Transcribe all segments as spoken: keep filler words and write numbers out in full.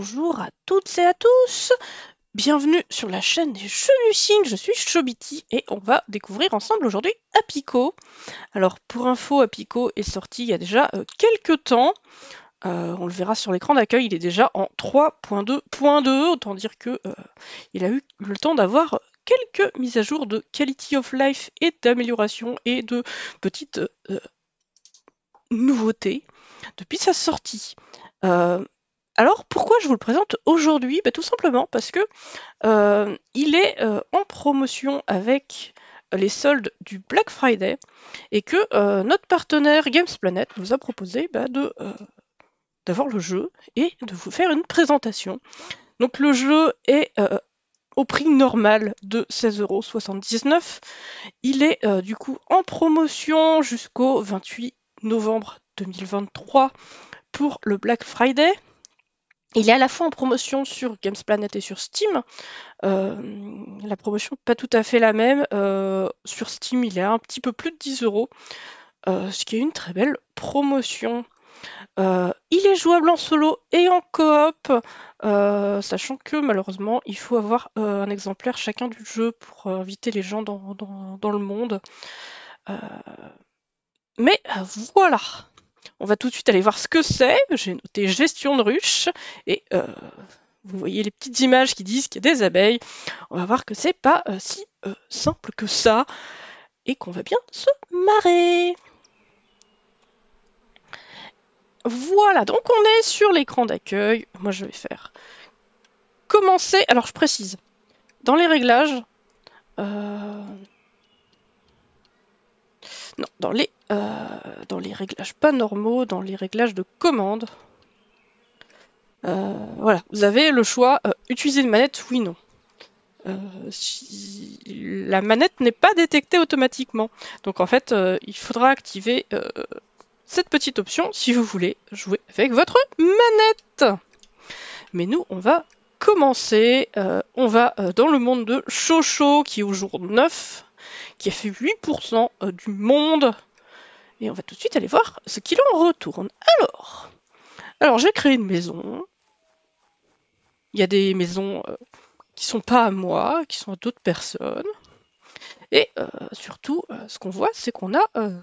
Bonjour à toutes et à tous, bienvenue sur la chaîne des jeux du cygne, je suis Chobity et on va découvrir ensemble aujourd'hui Apico. Alors pour info, Apico est sorti il y a déjà euh, quelques temps, euh, on le verra sur l'écran d'accueil, il est déjà en trois point deux point deux, autant dire que euh, il a eu le temps d'avoir quelques mises à jour de quality of life et d'amélioration et de petites euh, nouveautés depuis sa sortie. Euh, Alors pourquoi je vous le présente aujourd'hui? Bah, tout simplement parce que euh, il est euh, en promotion avec les soldes du Black Friday et que euh, notre partenaire Games Planet nous a proposé bah, de euh, d'avoir le jeu et de vous faire une présentation. Donc le jeu est euh, au prix normal de seize euros soixante-dix-neuf. Il est euh, du coup en promotion jusqu'au vingt-huit novembre deux mille vingt-trois pour le Black Friday. Il est à la fois en promotion sur Games Planet et sur Steam. Euh, la promotion pas tout à fait la même. Euh, sur Steam, il est à un petit peu plus de dix euros, euh, ce qui est une très belle promotion. Euh, il est jouable en solo et en coop, euh, sachant que malheureusement, il faut avoir euh, un exemplaire chacun du jeu pour euh, inviter les gens dans, dans, dans le monde. Euh, mais euh, voilà! On va tout de suite aller voir ce que c'est. J'ai noté gestion de ruche et euh, vous voyez les petites images qui disent qu'il y a des abeilles. On va voir que c'est pas euh, si euh, simple que ça et qu'on va bien se marrer. Voilà, donc on est sur l'écran d'accueil. Moi je vais faire commencer. Alors je précise, dans les réglages, euh... non, dans les, euh, dans les réglages pas normaux, dans les réglages de commande, euh, voilà, vous avez le choix euh, utiliser une manette, oui, non. Euh, si la manette n'est pas détectée automatiquement. Donc en fait, euh, il faudra activer euh, cette petite option si vous voulez jouer avec votre manette. Mais nous, on va commencer. Euh, on va euh, dans le monde de Chocho, qui est au jour neuf, qui a fait huit pour cent euh, du monde. Et on va tout de suite aller voir ce qu'il en retourne. Alors, alors j'ai créé une maison. Il y a des maisons... Euh, qui sont pas à moi, qui sont à d'autres personnes. Et euh, surtout, euh, ce qu'on voit, c'est qu'on a, euh,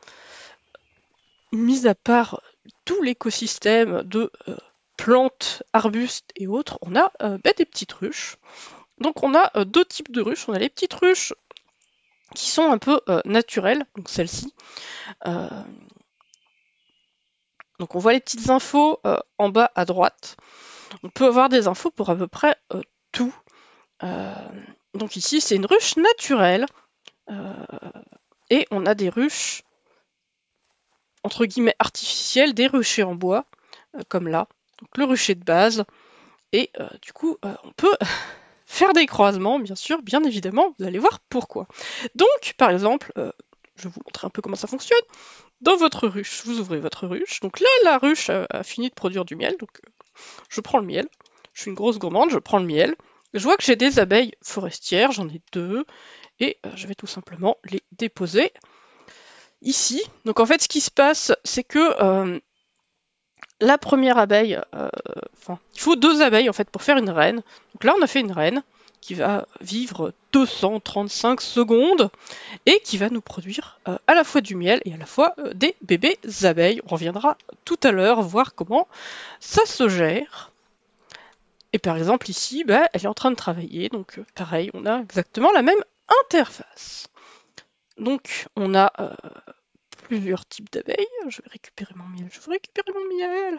mis à part tout l'écosystème de euh, plantes, arbustes et autres, on a euh, bah, des petites ruches. Donc on a euh, deux types de ruches. On a les petites ruches qui sont un peu euh, naturelles, donc celles-ci. Euh, donc on voit les petites infos euh, en bas à droite. On peut avoir des infos pour à peu près euh, tout. Euh, donc ici, c'est une ruche naturelle. Euh, et on a des ruches, entre guillemets, artificielles, des ruchers en bois, euh, comme là. Donc le rucher de base. Et euh, du coup, euh, on peut faire des croisements, bien sûr, bien évidemment. Vous allez voir pourquoi. Donc, par exemple, euh, je vais vous montrer un peu comment ça fonctionne. Dans votre ruche, vous ouvrez votre ruche. Donc là, la ruche a, a fini de produire du miel. Donc euh, je prends le miel. Je suis une grosse gourmande, je prends le miel. Je vois que j'ai des abeilles forestières, j'en ai deux. Et euh, je vais tout simplement les déposer ici. Donc en fait, ce qui se passe, c'est que euh, la première abeille, euh, enfin, il faut deux abeilles en fait pour faire une reine. Donc là, on a fait une reine qui va vivre deux cent trente-cinq secondes et qui va nous produire euh, à la fois du miel et à la fois euh, des bébés abeilles. On reviendra tout à l'heure voir comment ça se gère. Et par exemple ici, bah, elle est en train de travailler, donc euh, pareil, on a exactement la même interface. Donc on a euh, plusieurs types d'abeilles. Je vais récupérer mon miel, je veux récupérer mon miel.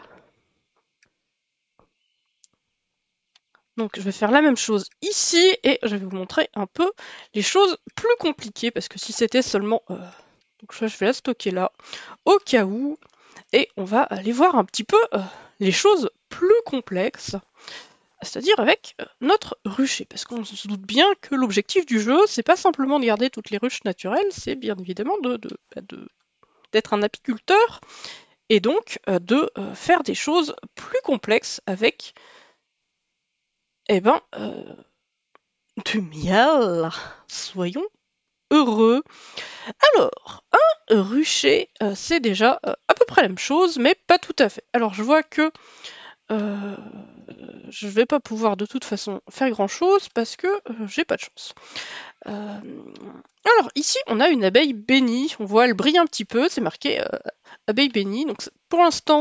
Donc je vais faire la même chose ici et je vais vous montrer un peu les choses plus compliquées parce que si c'était seulement... Euh... Donc je vais la stocker là au cas où et on va aller voir un petit peu euh, les choses plus complexes, c'est-à-dire avec euh, notre rucher parce qu'on se doute bien que l'objectif du jeu c'est pas simplement de garder toutes les ruches naturelles, c'est bien évidemment de, de, bah de, d'être un apiculteur et donc euh, de euh, faire des choses plus complexes avec eh ben, euh, du miel. Soyons heureux. Alors, un rucher, euh, c'est déjà euh, à peu près la même chose, mais pas tout à fait. Alors, je vois que euh, je vais pas pouvoir de toute façon faire grand chose parce que euh, j'ai pas de chance. Euh, alors ici on a une abeille bénie, on voit elle brille un petit peu, c'est marqué euh, abeille bénie, donc pour l'instant...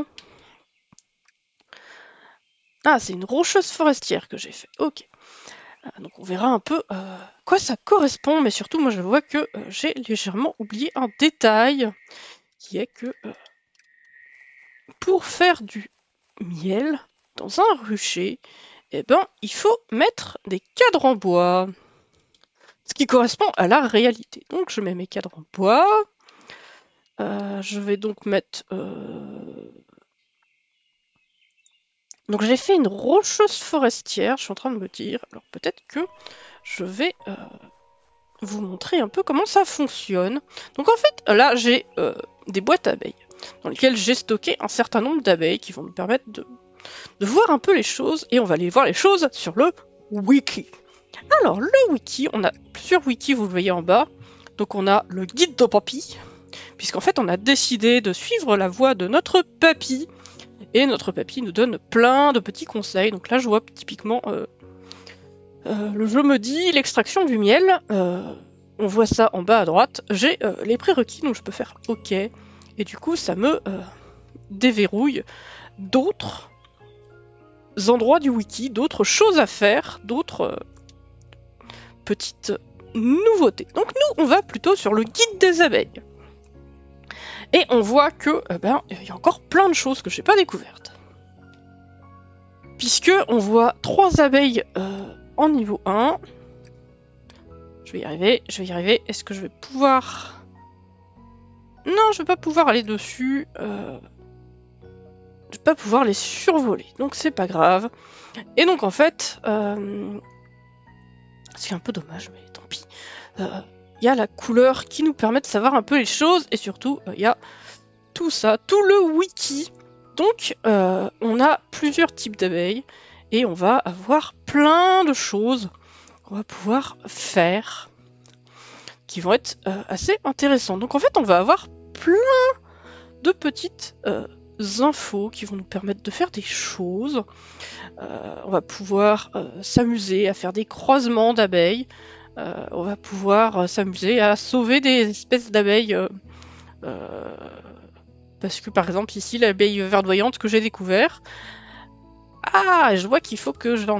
Ah, c'est une rocheuse forestière que j'ai fait, ok. Euh, donc on verra un peu euh, quoi ça correspond, mais surtout moi je vois que euh, j'ai légèrement oublié un détail, qui est que euh, pour faire du miel dans un rucher, eh ben, il faut mettre des cadres en bois. Ce qui correspond à la réalité. Donc je mets mes cadres en bois. Euh, je vais donc mettre... Euh... Donc j'ai fait une rocheuse forestière, je suis en train de me dire. Alors peut-être que je vais euh, vous montrer un peu comment ça fonctionne. Donc en fait, là j'ai euh, des boîtes à abeilles dans lesquelles j'ai stocké un certain nombre d'abeilles qui vont me permettre de, de voir un peu les choses. Et on va aller voir les choses sur le wiki. Alors, le wiki, on a plusieurs wikis, vous le voyez en bas. Donc on a le guide de papy, puisqu'en fait on a décidé de suivre la voie de notre papy, et notre papy nous donne plein de petits conseils. Donc là je vois typiquement, euh, euh, le jeu me dit l'extraction du miel, euh, on voit ça en bas à droite, j'ai euh, les prérequis, donc je peux faire OK, et du coup ça me euh, déverrouille d'autres endroits du wiki, d'autres choses à faire, d'autres... Euh, petite nouveauté. Donc nous, on va plutôt sur le guide des abeilles. Et on voit que, eh ben, il y a encore plein de choses que je n'ai pas découvertes. Puisque on voit trois abeilles euh, en niveau un. Je vais y arriver, je vais y arriver. Est-ce que je vais pouvoir... Non, je vais pas pouvoir aller dessus. Euh... Je vais pas pouvoir les survoler. Donc c'est pas grave. Et donc en fait... Euh... C'est un peu dommage, mais tant pis. Il euh, y a la couleur qui nous permet de savoir un peu les choses, et surtout, il euh, y a tout ça, tout le wiki. Donc, euh, on a plusieurs types d'abeilles, et on va avoir plein de choses qu'on va pouvoir faire, qui vont être euh, assez intéressantes. Donc en fait, on va avoir plein de petites euh, infos qui vont nous permettre de faire des choses. Euh, on va pouvoir euh, s'amuser à faire des croisements d'abeilles. Euh, on va pouvoir euh, s'amuser à sauver des espèces d'abeilles. Euh, euh, parce que par exemple ici, l'abeille verdoyante que j'ai découvert. Ah, je vois qu'il faut que j'en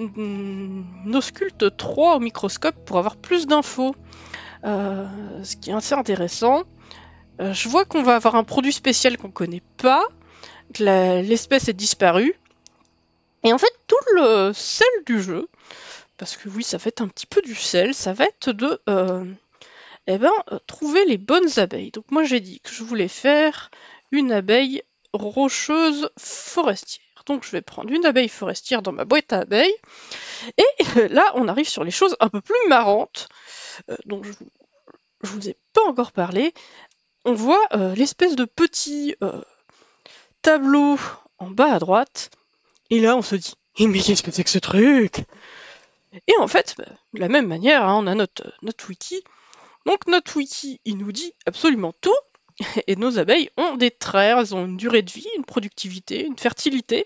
ausculte trois au microscope pour avoir plus d'infos. Euh, ce qui est assez intéressant. Euh, je vois qu'on va avoir un produit spécial qu'on connaît pas. L'espèce est disparue. Et en fait, tout le sel du jeu, parce que oui, ça va être un petit peu du sel, ça va être de euh, eh ben, euh, trouver les bonnes abeilles. Donc moi j'ai dit que je voulais faire une abeille rocheuse forestière. Donc je vais prendre une abeille forestière dans ma boîte à abeilles. Et euh, là, on arrive sur les choses un peu plus marrantes, euh, dont je, je vous ai pas encore parlé. On voit euh, l'espèce de petit euh, tableau en bas à droite. Et là, on se dit, mais qu'est-ce que c'est que ce truc? Et en fait, bah, de la même manière, hein, on a notre, notre wiki. Donc notre wiki, il nous dit absolument tout. Et nos abeilles ont des traits, elles ont une durée de vie, une productivité, une fertilité.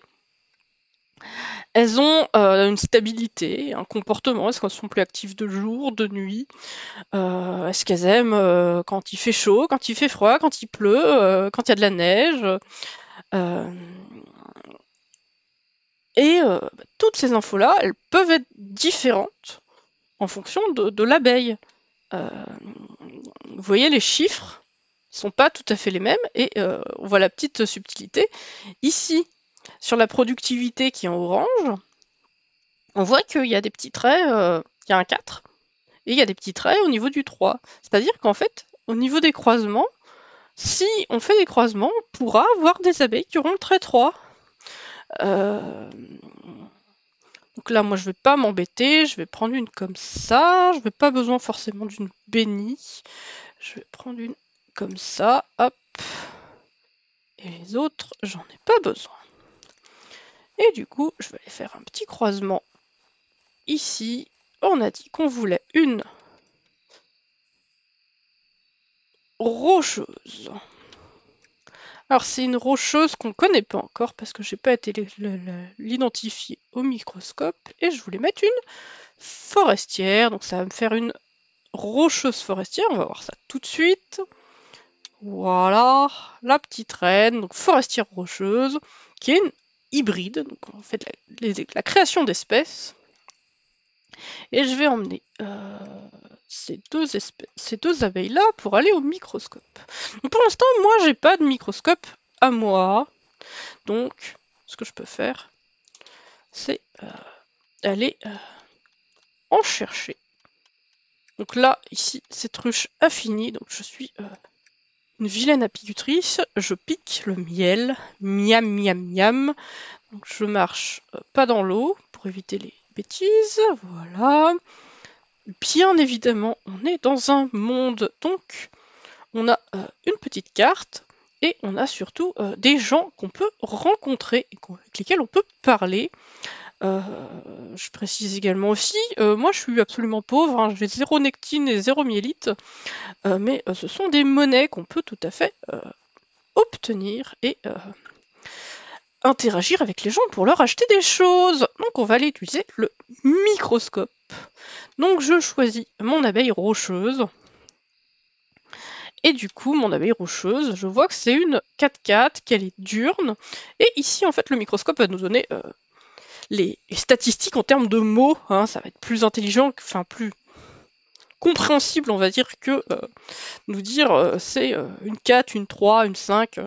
Elles ont euh, une stabilité, un comportement. Est-ce qu'elles sont plus actives de jour, de nuit? euh, Est-ce qu'elles aiment euh, quand il fait chaud, quand il fait froid, quand il pleut, euh, quand il y a de la neige? euh, Et euh, bah, toutes ces infos-là, elles peuvent être différentes en fonction de, de l'abeille. Euh, vous voyez, les chiffres sont pas tout à fait les mêmes, et euh, on voit la petite subtilité. Ici, sur la productivité qui est en orange, on voit qu'il y a des petits traits, euh, il y a un quatre, et il y a des petits traits au niveau du trois. C'est-à-dire qu'en fait, au niveau des croisements, si on fait des croisements, on pourra avoir des abeilles qui auront le trait trois. Euh, Donc là, moi, je vais pas m'embêter, je vais prendre une comme ça. Je n'ai pas besoin forcément d'une bénie. Je vais prendre une comme ça, hop. Et les autres, j'en ai pas besoin. Et du coup, je vais aller faire un petit croisement ici. On a dit qu'on voulait une rocheuse. Alors c'est une rocheuse qu'on connaît pas encore parce que j'ai pas été l'identifier au microscope et je voulais mettre une forestière, donc ça va me faire une rocheuse forestière, on va voir ça tout de suite. Voilà, la petite reine, donc forestière rocheuse, qui est une hybride, donc on fait de la, les, la création d'espèces. Et je vais emmener euh, ces deux, espèces, ces deux abeilles-là pour aller au microscope. Donc pour l'instant, moi, j'ai pas de microscope à moi. Donc, ce que je peux faire, c'est euh, aller euh, en chercher. Donc là, ici, cette ruche a fini. Donc je suis euh, une vilaine apicultrice. Je pique le miel. Miam, miam, miam. Donc je marche euh, pas dans l'eau pour éviter les bêtises. Voilà. Bien évidemment, on est dans un monde, donc on a euh, une petite carte et on a surtout euh, des gens qu'on peut rencontrer et avec lesquels on peut parler. Euh, je précise également aussi, euh, moi je suis absolument pauvre, hein, j'ai zéro nectine et zéro myélite, euh, mais euh, ce sont des monnaies qu'on peut tout à fait euh, obtenir et euh, interagir avec les gens pour leur acheter des choses. Donc on va aller utiliser le microscope. Donc je choisis mon abeille rocheuse. Et du coup, mon abeille rocheuse, je vois que c'est une quatre quatre, qu'elle est diurne. Et ici, en fait, le microscope va nous donner euh, les, les statistiques en termes de mots. Hein, ça va être plus intelligent, enfin plus compréhensible, on va dire, que euh, nous dire euh, c'est euh, une quatre, une trois, une cinq.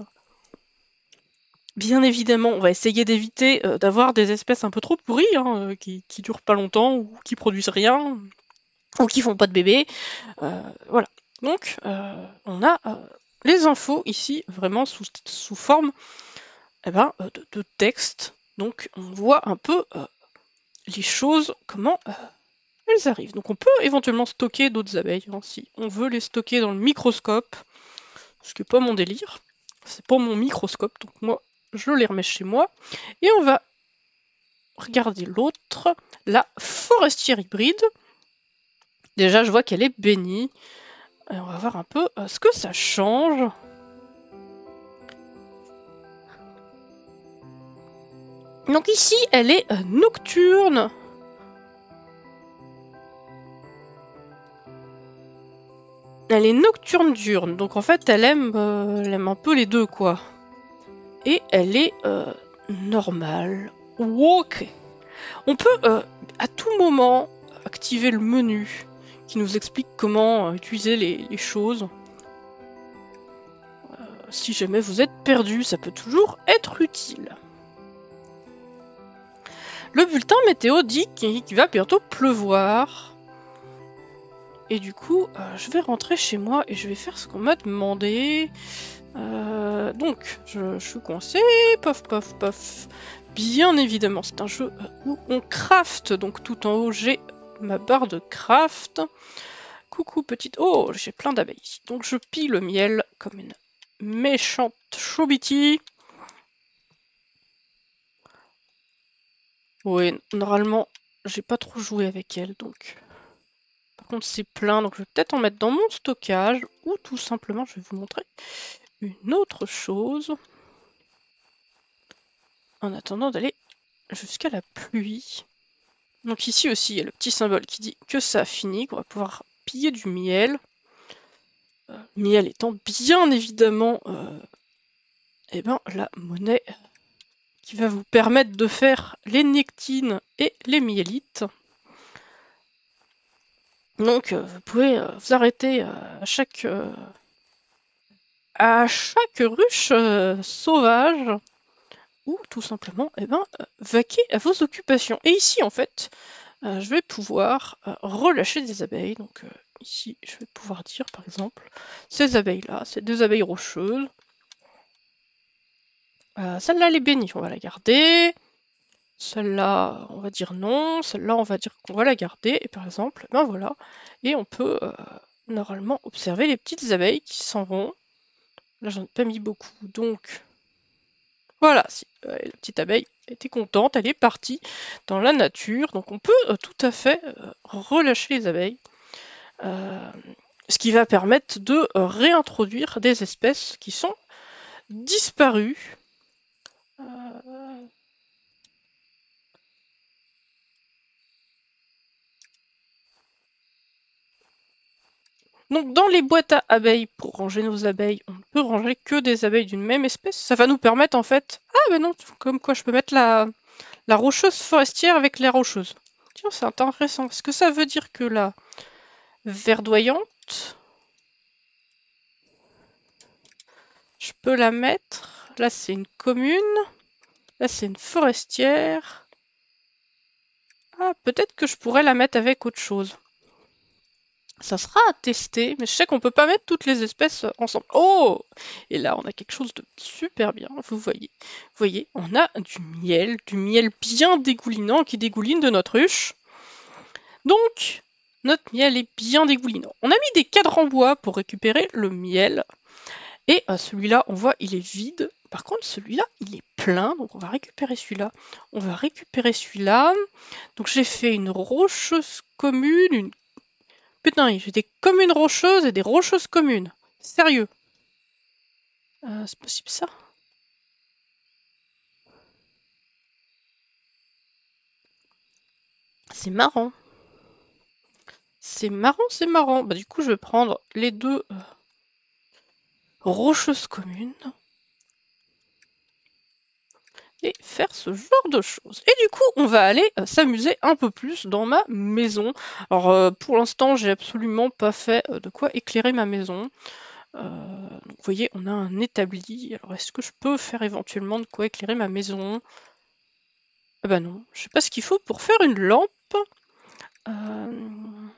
Bien évidemment, on va essayer d'éviter euh, d'avoir des espèces un peu trop pourries, hein, qui, qui durent pas longtemps, ou qui produisent rien, ou qui font pas de bébés. Euh, voilà. Donc, euh, on a euh, les infos ici, vraiment sous, sous forme eh ben, euh, de, de texte. Donc, on voit un peu euh, les choses, comment euh, elles arrivent. Donc, on peut éventuellement stocker d'autres abeilles, hein, si on veut les stocker dans le microscope, ce qui n'est pas mon délire. C'est pas mon microscope, donc moi, je les remets chez moi. Et on va regarder l'autre, la forestière hybride. Déjà, je vois qu'elle est bénie. Et on va voir un peu euh, ce que ça change. Donc ici, elle est euh, nocturne. Elle est nocturne diurne. Donc en fait, elle aime, euh, elle aime un peu les deux, quoi. Et elle est euh, normale. Ok. On peut euh, à tout moment activer le menu qui nous explique comment euh, utiliser les, les choses. Euh, si jamais vous êtes perdu, ça peut toujours être utile. Le bulletin météo dit qu'il va bientôt pleuvoir. Et du coup, euh, je vais rentrer chez moi et je vais faire ce qu'on m'a demandé. Euh, donc, je, je suis coincée. Pof, pof, pof. Bien évidemment, c'est un jeu où on craft. Donc, tout en haut, j'ai ma barre de craft. Coucou, petite... Oh, j'ai plein d'abeilles ici. Donc, je pille le miel comme une méchante chobiti. Oui, normalement, j'ai pas trop joué avec elle, donc... Par contre, c'est plein, donc je vais peut-être en mettre dans mon stockage, ou tout simplement, je vais vous montrer une autre chose, en attendant d'aller jusqu'à la pluie. Donc ici aussi, il y a le petit symbole qui dit que ça a fini, qu'on va pouvoir piller du miel. Euh, miel étant bien évidemment euh, eh ben, la monnaie qui va vous permettre de faire les nectines et les miélites. Donc euh, vous pouvez euh, vous arrêter euh, à chaque... Euh, à chaque ruche euh, sauvage ou tout simplement eh ben, euh, vaquer à vos occupations. Et ici en fait, euh, je vais pouvoir euh, relâcher des abeilles. Donc euh, ici, je vais pouvoir dire par exemple, ces abeilles-là, ces deux abeilles rocheuses, euh, celle-là elle est bénie, on va la garder. Celle-là, on va dire non. Celle-là, on va dire qu'on va la garder. Et par exemple, ben voilà. Et on peut euh, normalement observer les petites abeilles qui s'en vont. Là, j'en ai pas mis beaucoup, donc voilà, si, euh, la petite abeille était contente, elle est partie dans la nature. Donc on peut euh, tout à fait euh, relâcher les abeilles, euh, ce qui va permettre de euh, réintroduire des espèces qui sont disparu. Euh... Donc dans les boîtes à abeilles, pour ranger nos abeilles, on ne peut ranger que des abeilles d'une même espèce. Ça va nous permettre en fait... Ah ben non, comme quoi je peux mettre la, la rocheuse forestière avec les rocheuses. Tiens, c'est intéressant. Est-ce que ça veut dire que la verdoyante, je peux la mettre... Là c'est une commune, là c'est une forestière. Ah, peut-être que je pourrais la mettre avec autre chose. Ça sera à tester, mais je sais qu'on peut pas mettre toutes les espèces ensemble. Oh! Et là, on a quelque chose de super bien, vous voyez. Vous voyez, on a du miel, du miel bien dégoulinant qui dégouline de notre ruche. Donc, notre miel est bien dégoulinant. On a mis des cadres en bois pour récupérer le miel. Et euh, celui-là, on voit, il est vide. Par contre, celui-là, il est plein. Donc, on va récupérer celui-là. On va récupérer celui-là. Donc, j'ai fait une rocheuse commune, une Putain, j'ai des communes rocheuses et des rocheuses communes. Sérieux. Euh, c'est possible ça? C'est marrant. C'est marrant, c'est marrant. Bah du coup, je vais prendre les deux euh, rocheuses communes et faire ce genre de choses. Et du coup, on va aller euh, s'amuser un peu plus dans ma maison. Alors, euh, pour l'instant, j'ai absolument pas fait euh, de quoi éclairer ma maison. Euh, donc, vous voyez, on a un établi. Alors, est-ce que je peux faire éventuellement de quoi éclairer ma maison? Ah bah non, je sais pas ce qu'il faut pour faire une lampe. Euh,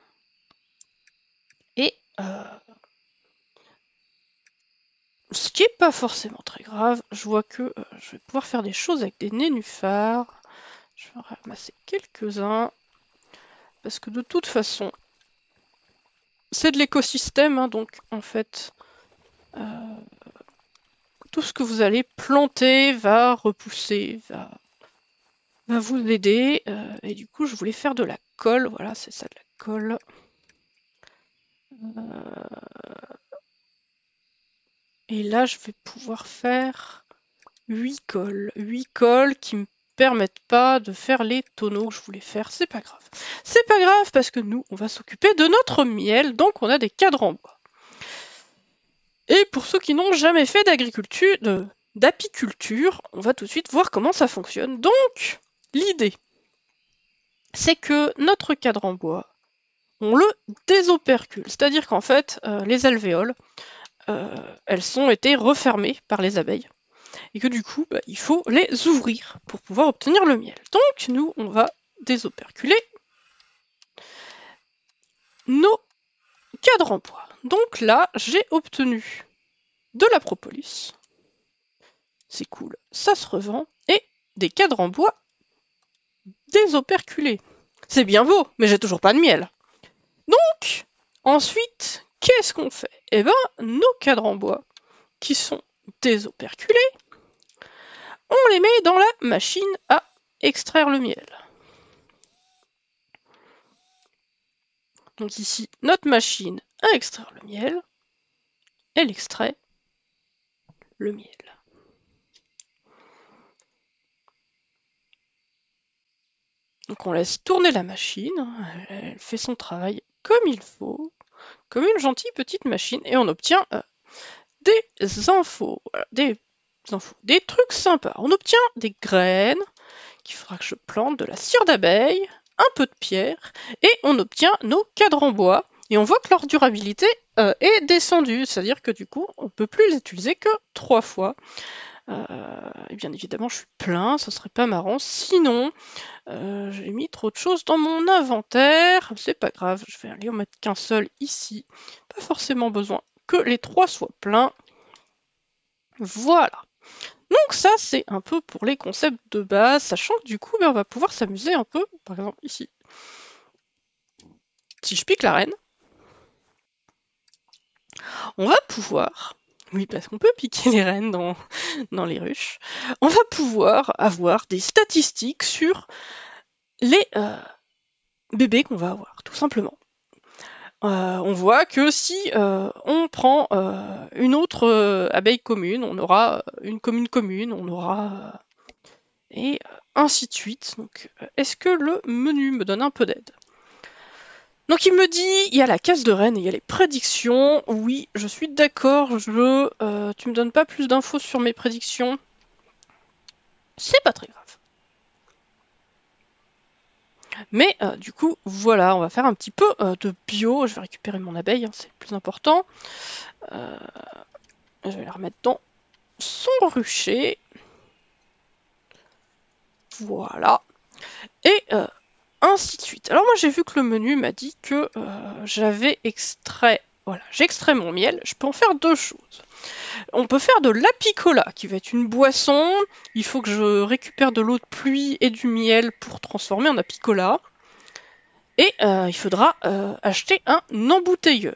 Et euh, ce qui est pas forcément très grave, je vois que euh, je vais pouvoir faire des choses avec des nénuphars. Je vais en ramasser quelques-uns. Parce que de toute façon, c'est de l'écosystème, hein, donc en fait, euh, tout ce que vous allez planter va repousser, va, va vous aider. Euh, et du coup, je voulais faire de la colle. Voilà, c'est ça, de la colle. Euh, et là, je vais pouvoir faire huit cols. huit cols qui me permettent pas de faire les tonneaux que je voulais faire. C'est pas grave. C'est pas grave parce que nous, on va s'occuper de notre miel. Donc, on a des cadres en bois. Et pour ceux qui n'ont jamais fait d'agriculture, d'apiculture, on va tout de suite voir comment ça fonctionne. Donc, l'idée, c'est que notre cadre en bois, on le désopercule. C'est-à-dire qu'en fait, euh, les alvéoles, euh, elles ont été refermées par les abeilles. Et que du coup, bah, il faut les ouvrir pour pouvoir obtenir le miel. Donc, nous, on va désoperculer nos cadres en bois. Donc là, j'ai obtenu de la propolis. C'est cool, ça se revend. Et des cadres en bois désoperculés. C'est bien beau, mais j'ai toujours pas de miel. Donc, ensuite, qu'est-ce qu'on fait? Eh ben, nos cadres en bois, qui sont désoperculés, on les met dans la machine à extraire le miel. Donc ici, notre machine à extraire le miel, elle extrait le miel. Donc on laisse tourner la machine, elle fait son travail comme il faut, comme une gentille petite machine, et on obtient euh, des infos, voilà, des infos, des trucs sympas. On obtient des graines, qu'il faudra que je plante, de la cire d'abeille, un peu de pierre, et on obtient nos cadres en bois. Et on voit que leur durabilité euh, est descendue, c'est-à-dire que du coup, on ne peut plus les utiliser que trois fois. Euh, et bien évidemment, je suis plein, ça serait pas marrant. Sinon, euh, j'ai mis trop de choses dans mon inventaire. C'est pas grave, je vais aller en mettre qu'un seul ici. Pas forcément besoin que les trois soient pleins. Voilà. Donc ça, c'est un peu pour les concepts de base, sachant que du coup, ben, on va pouvoir s'amuser un peu. Par exemple, ici. Si je pique la reine, on va pouvoir... Oui, parce qu'on peut piquer les reines dans, dans les ruches. On va pouvoir avoir des statistiques sur les euh, bébés qu'on va avoir, tout simplement. euh, on voit que si euh, on prend euh, une autre euh, abeille commune, on aura une commune commune, on aura... Euh, et ainsi de suite. Donc, est-ce que le menu me donne un peu d'aide? Donc il me dit, il y a la case de reine et il y a les prédictions. Oui, je suis d'accord, je... Euh, tu me donnes pas plus d'infos sur mes prédictions? C'est pas très grave. Mais euh, du coup, voilà, on va faire un petit peu euh, de bio. Je vais récupérer mon abeille, hein, c'est le plus important. Euh, je vais la remettre dans son rucher. Voilà. Et euh, ainsi de suite. Alors moi j'ai vu que le menu m'a dit que euh, j'avais extrait... Voilà, j'extrais mon miel. Je peux en faire deux choses. On peut faire de l'apicola, qui va être une boisson. Il faut que je récupère de l'eau de pluie et du miel pour transformer en apicola. Et euh, il faudra euh, acheter un embouteilleur.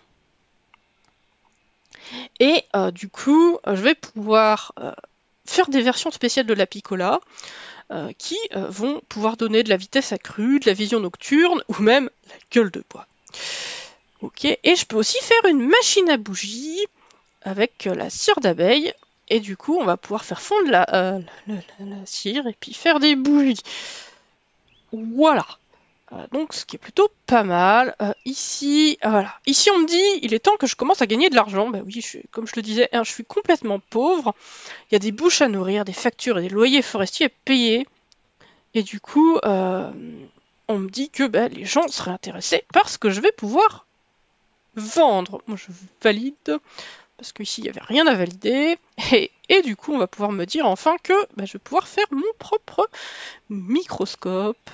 Et euh, du coup, je vais pouvoir euh, faire des versions spéciales de l'apicola euh, qui euh, vont pouvoir donner de la vitesse accrue, de la vision nocturne ou même la gueule de bois. Ok, et je peux aussi faire une machine à bougies avec euh, la cire d'abeille. Et du coup, on va pouvoir faire fondre la, euh, la, la, la cire et puis faire des bougies. Voilà. Euh, donc, ce qui est plutôt pas mal. Euh, ici, euh, voilà. Ici, on me dit, il est temps que je commence à gagner de l'argent. Bah oui, je suis, comme je le disais, hein, je suis complètement pauvre. Il y a des bouches à nourrir, des factures et des loyers forestiers à payer. Et du coup, euh, on me dit que bah, les gens seraient intéressés parce que je vais pouvoir vendre. Moi, je valide. Parce qu'ici, il n'y avait rien à valider. Et, et, du coup, on va pouvoir me dire enfin que bah, je vais pouvoir faire mon propre microscope.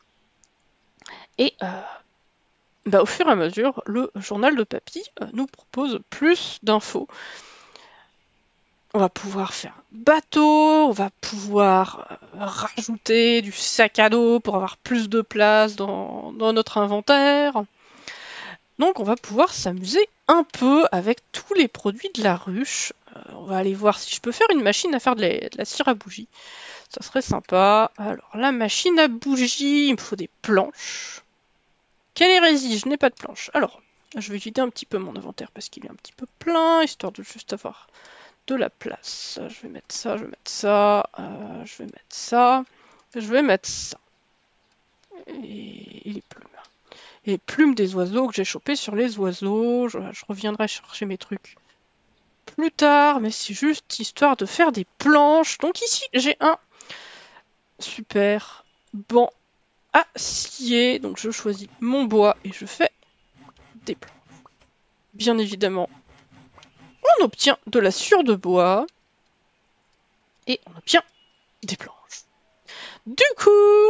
Et euh, bah, au fur et à mesure, le journal de Papy euh, nous propose plus d'infos. On va pouvoir faire un bateau, on va pouvoir euh, rajouter du sac à dos pour avoir plus de place dans, dans notre inventaire. Donc on va pouvoir s'amuser un peu avec tous les produits de la ruche. Euh, on va aller voir si je peux faire une machine à faire de la, de la cire à bougie. Ça serait sympa. Alors la machine à bougie, il me faut des planches. Quelle hérésie, je n'ai pas de planches. Alors, je vais vider un petit peu mon inventaire parce qu'il est un petit peu plein, histoire de juste avoir de la place. Je vais mettre ça, je vais mettre ça, euh, je vais mettre ça, je vais mettre ça. Et, et les plumes. Et les plumes des oiseaux que j'ai chopées sur les oiseaux. Je, je reviendrai chercher mes trucs plus tard, mais c'est juste histoire de faire des planches. Donc ici, j'ai un super banc acier. Donc je choisis mon bois et je fais des planches. Bien évidemment, on obtient de la sciure de bois et on obtient des planches. Du coup,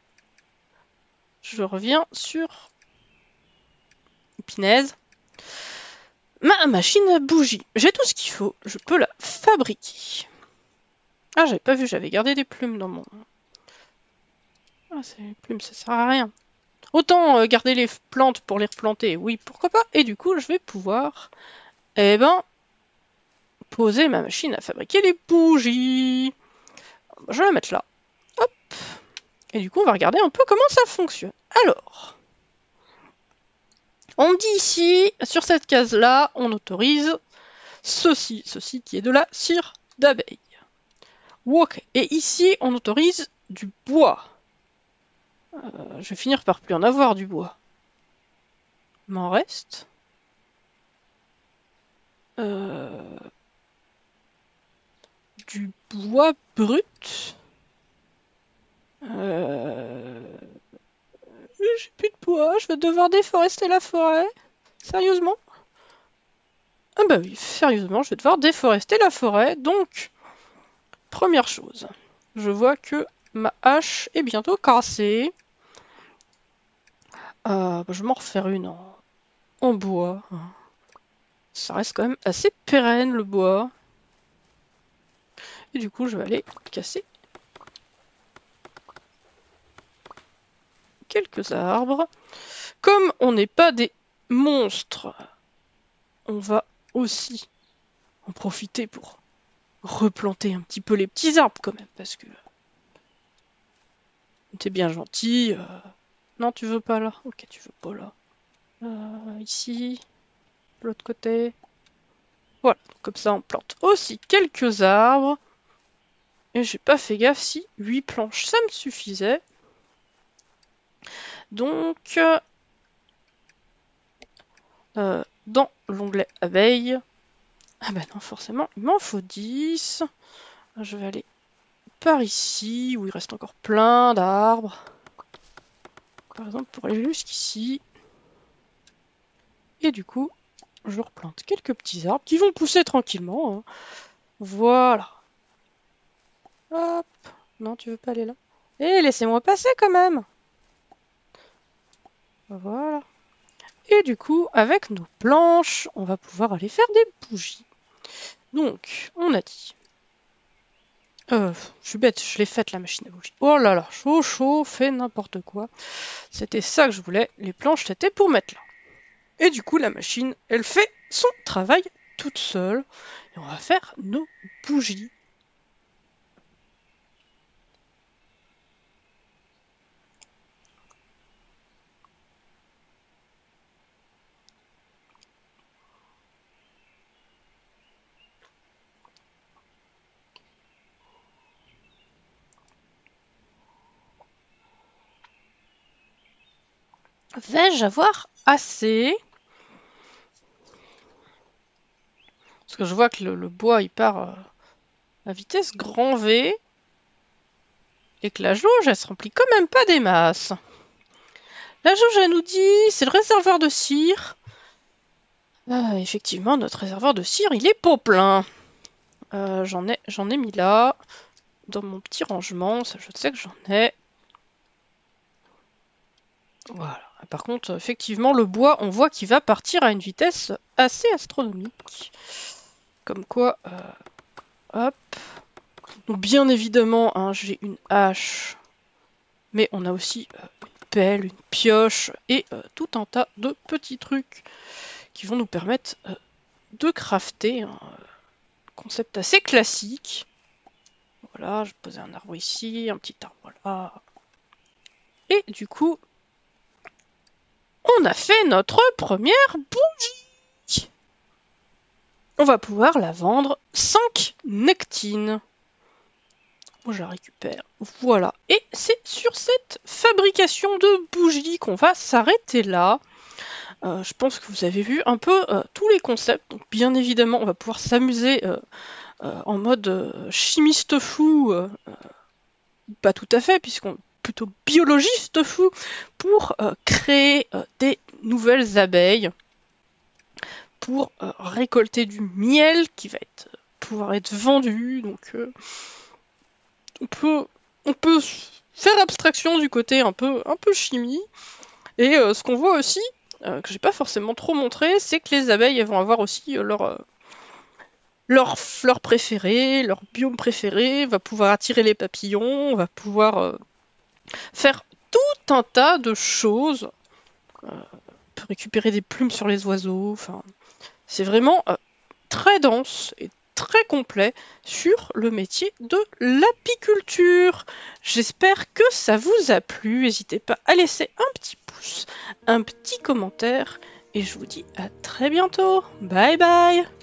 je reviens sur Pinaise. Ma machine à bougie. J'ai tout ce qu'il faut. Je peux la fabriquer. Ah, j'avais pas vu, j'avais gardé des plumes dans mon... Ah, ces plumes, ça sert à rien. Autant euh, garder les plantes pour les replanter, oui, pourquoi pas. Et du coup, je vais pouvoir, eh ben, poser ma machine à fabriquer les bougies. Je vais la mettre là. Hop. Et du coup, on va regarder un peu comment ça fonctionne. Alors, on me dit ici, sur cette case-là, on autorise ceci, ceci qui est de la cire d'abeille. Ok. Et ici, on autorise du bois. Euh, je vais finir par plus en avoir du bois. M'en reste. Euh, du bois brut. Euh... J'ai plus de bois, je vais devoir déforester la forêt. Sérieusement? Ah bah oui, sérieusement, je vais devoir déforester la forêt. Donc, première chose, je vois que ma hache est bientôt cassée. Euh, bah, je vais m'en refaire une en, en bois. Ça reste quand même assez pérenne le bois. Et du coup, je vais aller casser quelques arbres. Comme on n'est pas des monstres, on va aussi en profiter pour replanter un petit peu les petits arbres quand même, parce que t'es bien gentil. Euh... Non, tu veux pas là? Ok, tu veux pas là. Euh, ici, de l'autre côté. Voilà, comme ça on plante aussi quelques arbres. Et j'ai pas fait gaffe si huit planches ça me suffisait. Donc, euh, dans l'onglet abeilles, ah bah non, forcément, il m'en faut dix. Je vais aller par ici, où il reste encore plein d'arbres. Par exemple, pour aller jusqu'ici. Et du coup, je replante quelques petits arbres qui vont pousser tranquillement. Hein. Voilà. Hop. Non, tu veux pas aller là? Eh, laissez-moi passer quand même. Voilà. Et du coup, avec nos planches, on va pouvoir aller faire des bougies. Donc, on a dit... Euh, je suis bête, je l'ai faite la machine à bougies. Oh là là, chaud, chaud, fait n'importe quoi. C'était ça que je voulais. Les planches, c'était pour mettre là. Et du coup, la machine, elle fait son travail toute seule. Et on va faire nos bougies. Vais-je avoir assez? Parce que je vois que le, le bois, il part euh, à vitesse grand V. Et que la jauge, elle se remplit quand même pas des masses. La jauge, elle nous dit, c'est le réservoir de cire. Euh, effectivement, notre réservoir de cire, il est pas plein. Euh, j'en ai, j'en ai mis là, dans mon petit rangement, ça je sais que j'en ai. Voilà. Par contre, effectivement, le bois, on voit qu'il va partir à une vitesse assez astronomique. Comme quoi, euh, hop. Donc bien évidemment, hein, j'ai une hache, mais on a aussi euh, une pelle, une pioche et euh, tout un tas de petits trucs qui vont nous permettre euh, de crafter un concept assez classique. Voilà, je vais poser un arbre ici, un petit arbre là. Et du coup, on a fait notre première bougie. On va pouvoir la vendre cinq nectines. Moi, je la récupère. Voilà. Et c'est sur cette fabrication de bougies qu'on va s'arrêter là. Euh, je pense que vous avez vu un peu euh, tous les concepts. Donc, bien évidemment, on va pouvoir s'amuser euh, euh, en mode euh, chimiste fou. Euh, pas tout à fait, puisqu'on plutôt biologiste fou pour euh, créer euh, des nouvelles abeilles, pour euh, récolter du miel qui va être, pouvoir être vendu. Donc euh, on peut on peut faire abstraction du côté un peu un peu chimie. Et euh, ce qu'on voit aussi, euh, que j'ai pas forcément trop montré, c'est que les abeilles elles vont avoir aussi euh, leur euh, leur fleur préférée, leur biome préféré, va pouvoir attirer les papillons, va pouvoir euh, faire tout un tas de choses. Euh, on peut récupérer des plumes sur les oiseaux. Enfin, c'est vraiment euh, très dense et très complet sur le métier de l'apiculture. J'espère que ça vous a plu. N'hésitez pas à laisser un petit pouce, un petit commentaire. Et je vous dis à très bientôt. Bye bye!